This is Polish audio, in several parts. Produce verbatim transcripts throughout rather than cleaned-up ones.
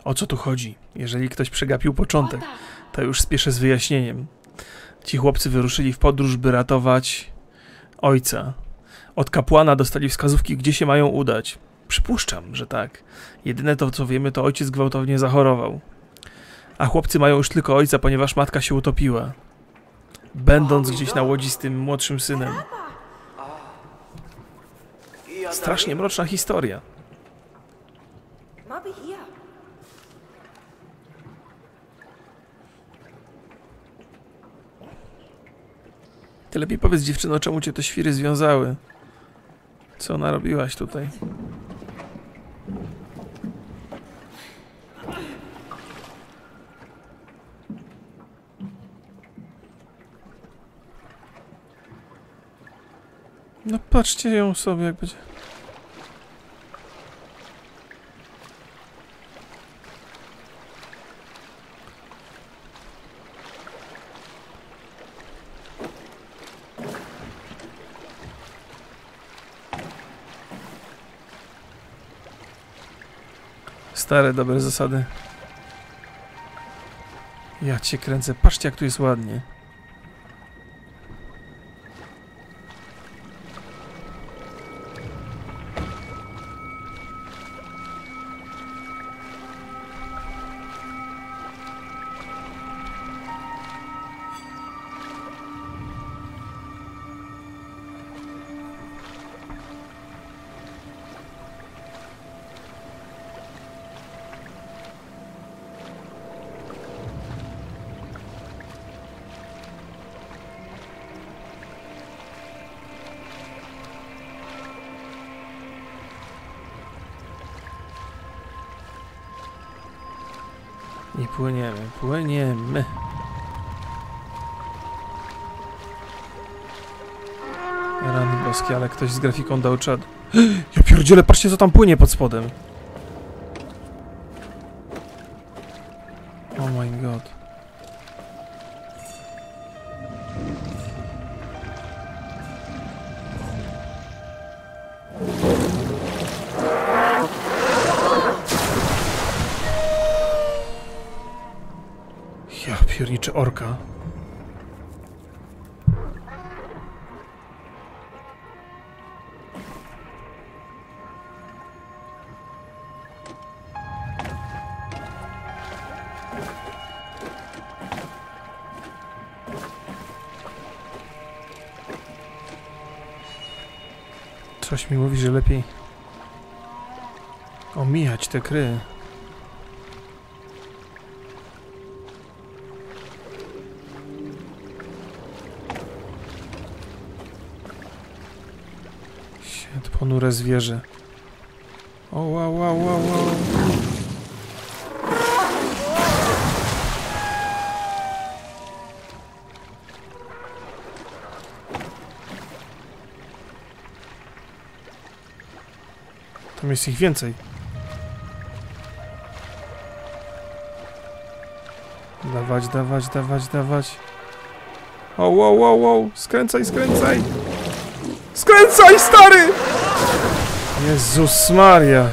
O co tu chodzi? Jeżeli ktoś przegapił początek, to już spieszę z wyjaśnieniem. Ci chłopcy wyruszyli w podróż, by ratować ojca. Od kapłana dostali wskazówki, gdzie się mają udać. Przypuszczam, że tak. Jedyne to, co wiemy, to ojciec gwałtownie zachorował. A chłopcy mają już tylko ojca, ponieważ matka się utopiła. Będąc gdzieś na łodzi z tym młodszym synem. Strasznie mroczna historia. Ty lepiej powiedz, dziewczyno, czemu cię te świry związały? Co narobiłaś tutaj? No patrzcie ją sobie, jak będzie... Stare, dobre zasady. Ja cię kręcę. Patrzcie, jak tu jest ładnie. I płyniemy, płyniemy. Rany boskie, ale ktoś z grafiką dał czad. Ja pierdzielę, patrzcie, co tam płynie pod spodem. Oh my god. Ja pierniczę, orka. Coś mi mówi, że lepiej omijać te kry. Świat, ponure zwierzę. O, wow, wow, wow, wow. Tam jest ich więcej. Dawać, dawać, dawać, dawać. O, wow, wow, wow. Skręcaj, skręcaj. Skręcaj, stary! Jezus Maria.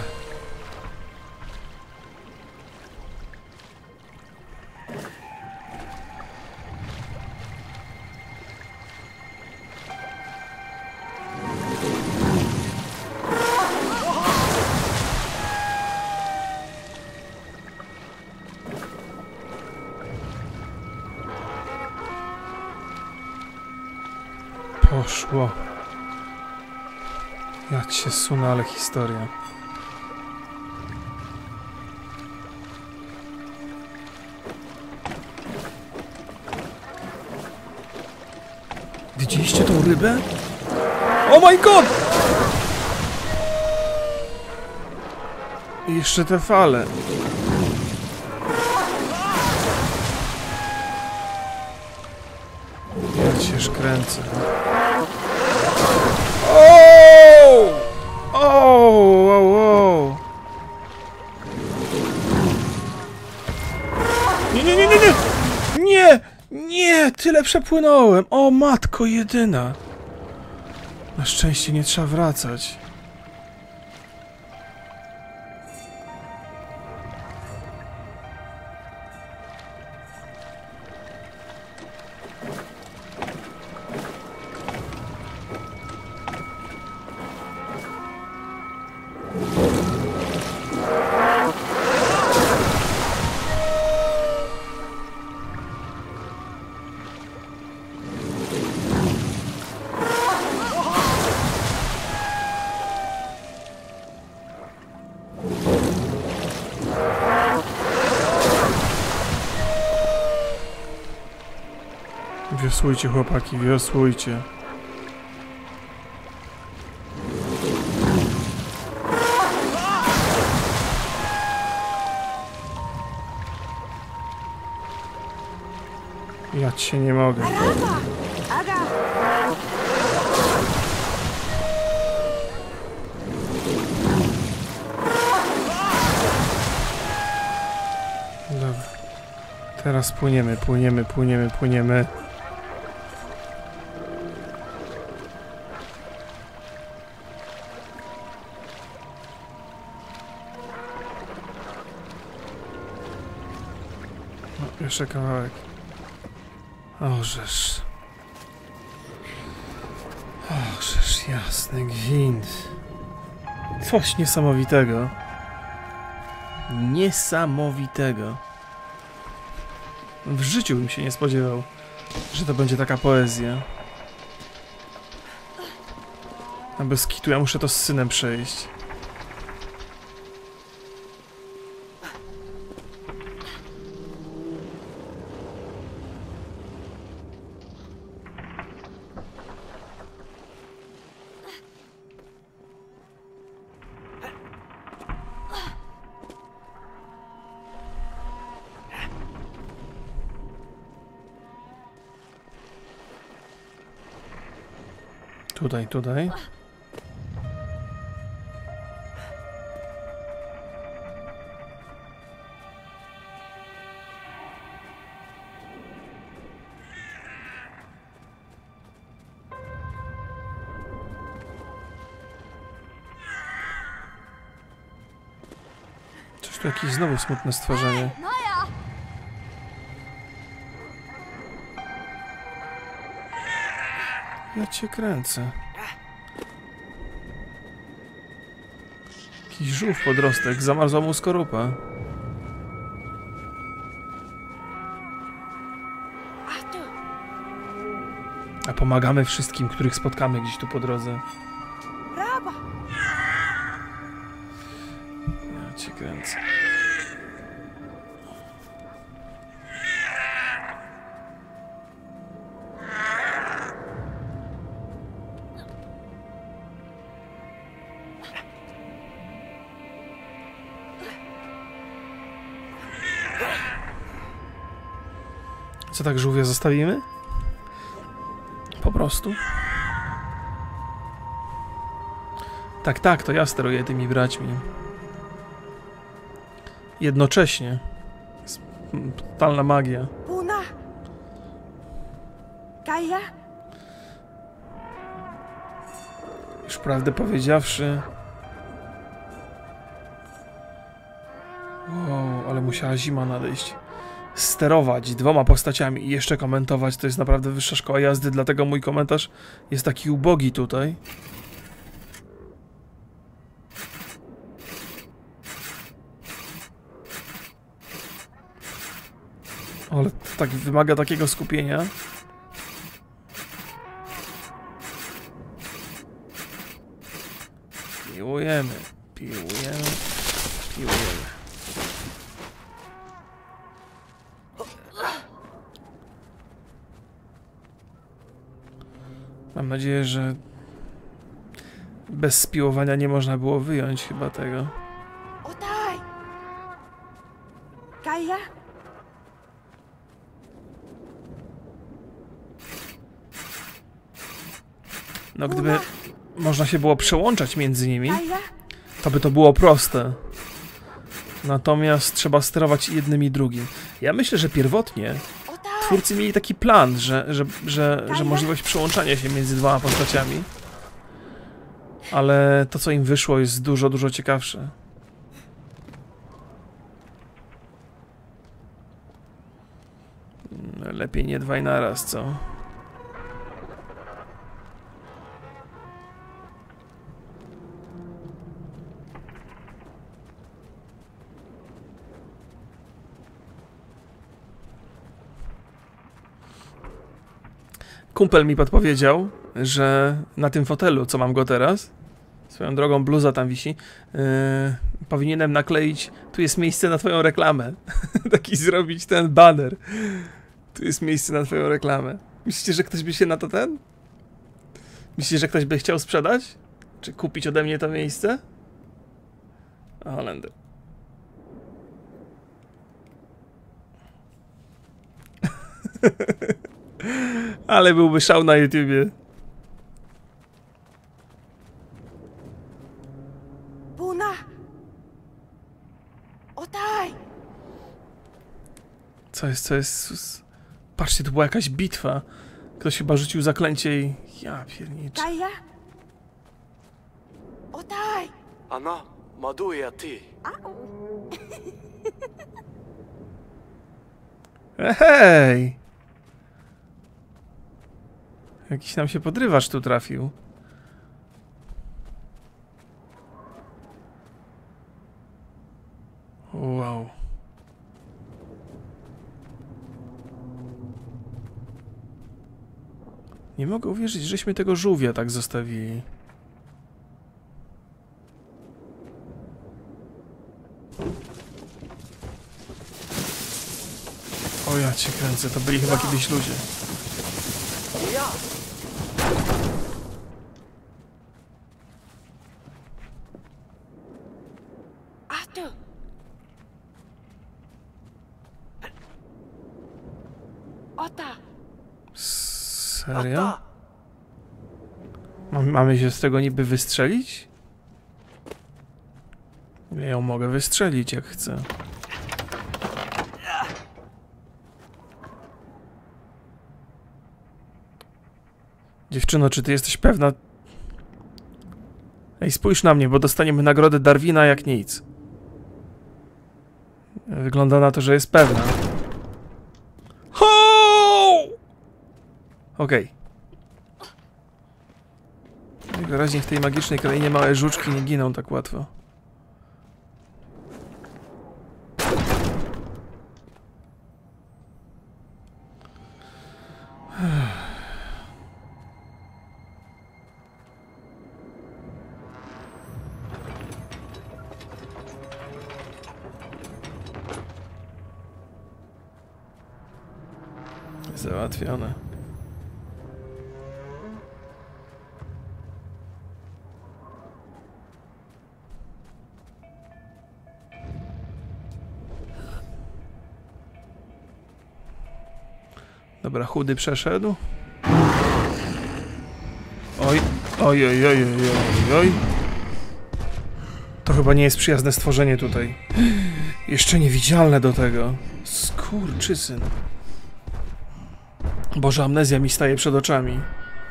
Poszło. Ja cię sunę, ale historia. Widzieliście tą rybę? Oh my god! I jeszcze te fale. Ja cię szkręcę. O! O! Wow, wow. Nie, nie, nie, nie, nie! Nie! Nie! Tyle przepłynąłem! O, matko jedyna! Na szczęście nie trzeba wracać. Wiosłujcie, chłopaki, wiosłujcie. Ja cię nie mogę. Dobra. Teraz płyniemy, płyniemy, płyniemy, płyniemy. No, jeszcze kawałek. Ożeż. Ożeż jasny gwint. Coś niesamowitego. Niesamowitego. W życiu bym się nie spodziewał, że to będzie taka poezja. A bez kitu ja muszę to z synem przejść. Tutaj, tutaj. Coś tu jakieś znowu smutne stworzenie. Ja cię kręcę. Jakiś żółw podrostek, zamarzła mu skorupa. A pomagamy wszystkim, których spotkamy gdzieś tu po drodze. Ja cię kręcę. Co, tak żółwia zostawimy? Po prostu. Tak, tak, to ja steruję tymi braćmi. Jednocześnie. Totalna magia. Puna. Kaja? Już prawdę powiedziawszy... Wow, ale musiała zima nadejść. Sterować dwoma postaciami i jeszcze komentować, to jest naprawdę wyższa szkoła jazdy, dlatego mój komentarz jest taki ubogi tutaj. Ale to tak wymaga takiego skupienia. Piłujemy, piłujemy, piłujemy. Mam nadzieję, że bez spiłowania nie można było wyjąć chyba tego. Otaj! Kaja? No gdyby można się było przełączać między nimi, to by to było proste. Natomiast trzeba sterować jednym i drugim. Ja myślę, że pierwotnie twórcy mieli taki plan, że, że, że, że możliwość przełączania się między dwoma postaciami. Ale to, co im wyszło, jest dużo, dużo ciekawsze. Lepiej nie dwaj naraz, co? Kumpel mi podpowiedział, że na tym fotelu, co mam go teraz, swoją drogą bluza tam wisi, yy, powinienem nakleić, tu jest miejsce na twoją reklamę. Taki zrobić ten baner. Tu jest miejsce na twoją reklamę. Myślicie, że ktoś by się na to ten? Myślicie, że ktoś by chciał sprzedać? Czy kupić ode mnie to miejsce? A Holender. Ale byłby szał na YouTubie. Puna! Otaj! Co jest, co jest? Patrzcie, to była jakaś bitwa. Ktoś chyba rzucił zaklęcie i... Ja pierniczę. Kaja? Otaj! Она, Мадуя, ty. Hej! Jakiś nam się podrywacz tu trafił. Wow. Nie mogę uwierzyć, żeśmy tego żółwia tak zostawili. O ja cię kręcę, to byli chyba kiedyś ludzie. Ja. A tu! Ota! Serio? Ata. Mam, mamy się z tego niby wystrzelić? Ja ją mogę wystrzelić jak chcę. Dziewczyno, czy ty jesteś pewna? Ej, spójrz na mnie, bo dostaniemy nagrodę Darwina jak nic. Wygląda na to, że jest pewna. Ho! Okej. Okay. Najwyraźniej w tej magicznej krainie małe żuczki nie giną tak łatwo. Załatwione. Dobra, chudy przeszedł. Oj, oj, oj, oj, oj, oj, oj. To chyba nie jest przyjazne stworzenie tutaj. Jeszcze niewidzialne do tego. Skurczysyn. Boże, amnezja mi staje przed oczami.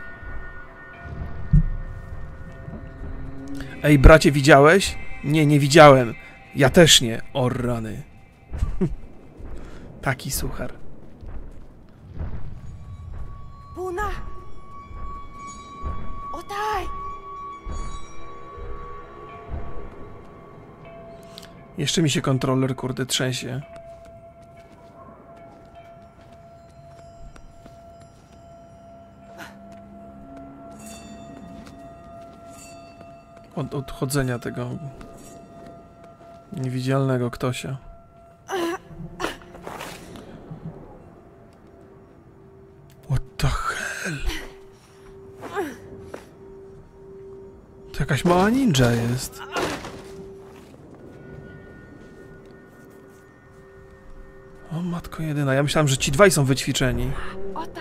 Ej, bracie, widziałeś? Nie, nie widziałem. Ja też nie. O rany. Taki suchar. Puna! Otaj! Jeszcze mi się kontroler, kurde, trzęsie. Od odchodzenia tego niewidzialnego ktosia. What the hell? To jakaś mała ninja jest. O matko jedyna, ja myślałem, że ci dwaj są wyćwiczeni. Ota!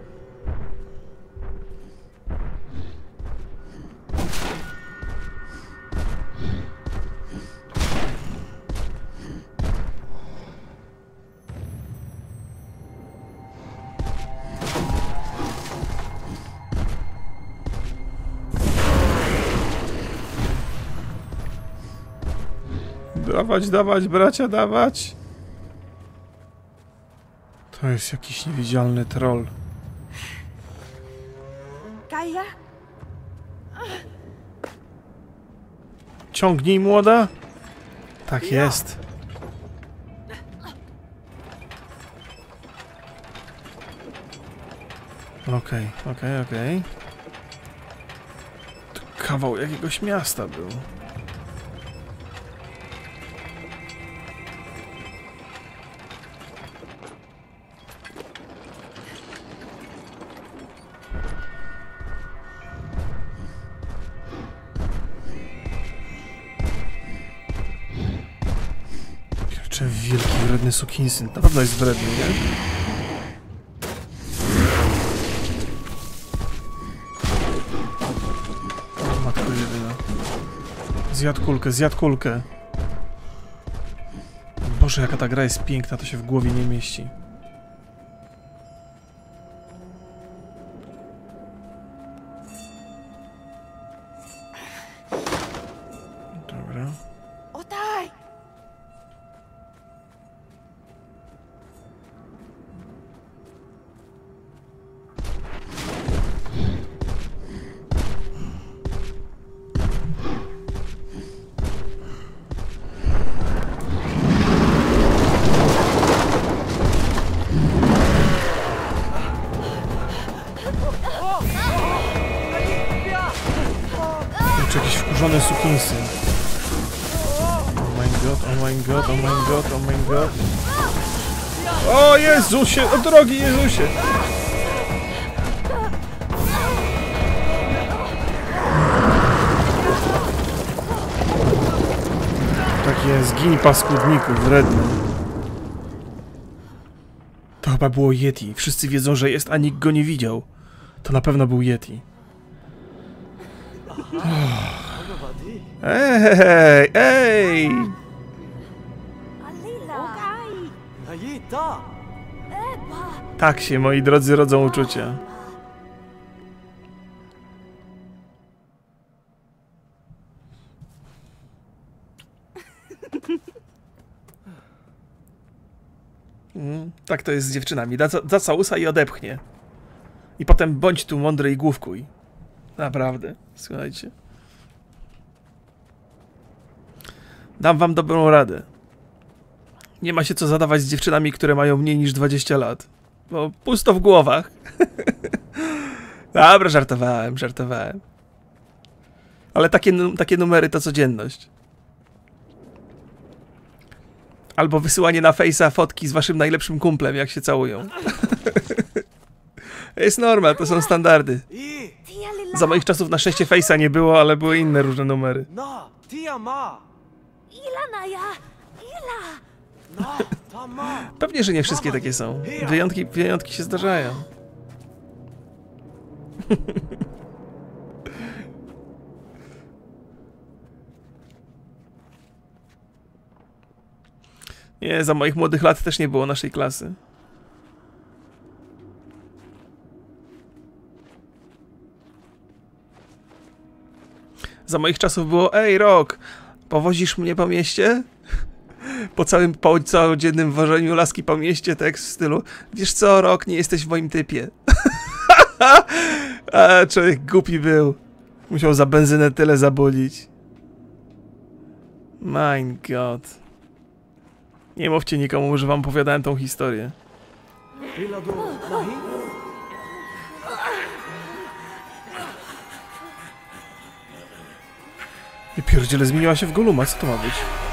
Dawać, dawać, bracia, dawać. To jest jakiś niewidzialny troll. Kaja? Ciągnij, młoda. Tak jest. Okej, okej, okej. To kawał jakiegoś miasta był. Kurczę, wielki, wredny sukinsyn. Na pewno jest wredny, nie? O, matko jedyna. Zjadł kulkę, zjadł kulkę. Boże, jaka ta gra jest piękna, to się w głowie nie mieści. Dobra. Otaj! Kurczę, jakiś wkurzony sukinsyn. Oh my god, oh my god, oh my god, oh my god. O Jezusie, o drogi Jezusie! Tak jest, zgiń paskudniku, wredny. To chyba było Yeti. Wszyscy wiedzą, że jest, a nikt go nie widział. To na pewno był Yeti. Ej, ej! Otaj! Najita! Tak się, moi drodzy, rodzą uczucia. Mm, tak to jest z dziewczynami. Da, da całusa i odepchnie. I potem bądź tu mądry i główkuj. Naprawdę, słuchajcie. Dam wam dobrą radę. Nie ma się co zadawać z dziewczynami, które mają mniej niż dwadzieścia lat. Bo pusto w głowach. Dobra, żartowałem, żartowałem. Ale takie, takie numery to codzienność. Albo wysyłanie na Face'a fotki z waszym najlepszym kumplem, jak się całują. Jest normal, to są standardy. I! Za moich czasów na szczęście Face'a nie było, ale były inne różne numery. Na! Tia ma! Ila Naya! Ila! Na! Ta ma! Pewnie, że nie wszystkie takie są. Wyjątki, wyjątki się zdarzają. Nie, za moich młodych lat też nie było naszej klasy. Za moich czasów było: ej, Rok, powozisz mnie po mieście? Po całym po całodziennym wożeniu laski po mieście, tekst w stylu: wiesz co, Rok, nie jesteś w moim typie. A człowiek głupi był. Musiał za benzynę tyle zabolić. My God. Nie mówcie nikomu, że wam opowiadałem tą historię. Ila do nahi? I pierdziele, zmieniła się w Goluma, co to ma być?